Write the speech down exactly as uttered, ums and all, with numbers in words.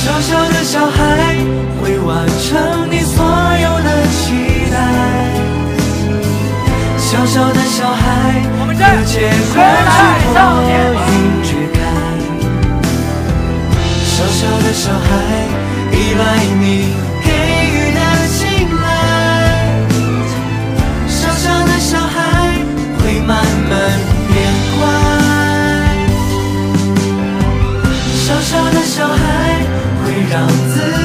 小小的小孩会完成你所有的期待，小小的小孩不见过去风云决开，小小的小孩依赖你给予的青睐，小小的小孩会慢慢变乖，小小的小孩会让自己